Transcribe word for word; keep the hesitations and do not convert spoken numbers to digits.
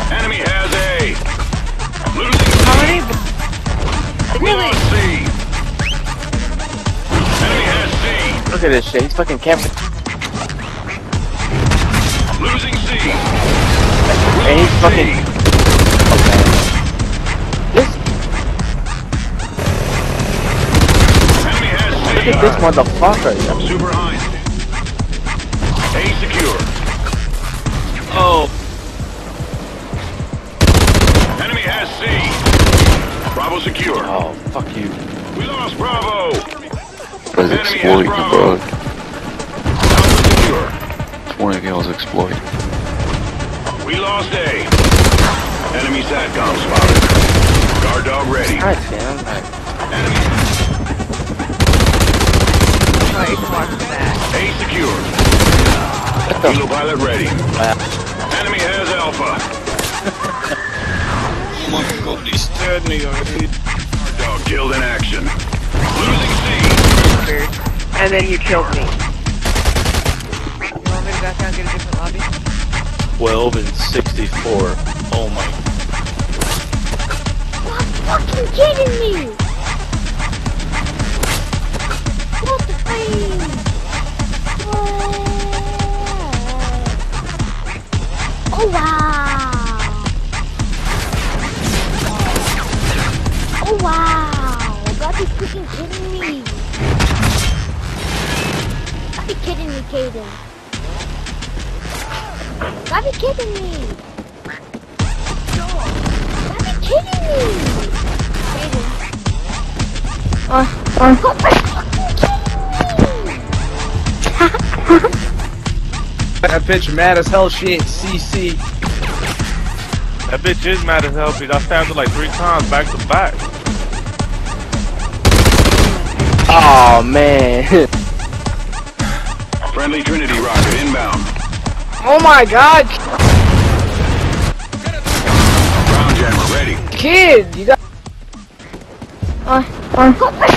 Enemy has A. Losing How many? C. We lost C. Enemy has C. Look at this shit. He's fucking camping. Losing C. And he's fucking. Okay. This. Enemy has C. Look at this motherfucker. Super Heinz. A secure. Oh. Enemy has C. Bravo secure. Oh, fuck you. We lost Bravo. Was Enemy has exploiting, Bravo. bro. Alpha secure. twenty kills exploit. We lost A. Enemy SATCOM spotted. Guard dog ready. God damn. Right. Enemy Right, fuck that. A secure. What the Helo pilot ready. Wow. Enemy has Alpha. Oh my god, he's dead me already. Guard dog killed in action. Losing C. And then you killed me. You want me to back out and get a different lobby? twelve and sixty-four. Oh my. You're fucking kidding me! What the fuck? Oh wow! Oh wow! Gotta be freaking kidding me! Gotta be kidding me, Kaden! Gotta be kidding me! Gotta be kidding me! Kaden. Uh, uh. Gotta be fucking kidding me! That bitch mad as hell, she ain't C C. That bitch is mad as hell because I stabbed her like three times back to back. Oh man. Friendly Trinity rocket inbound. Oh my god! Ground jammer ready. Kid! You got. Uh, uh.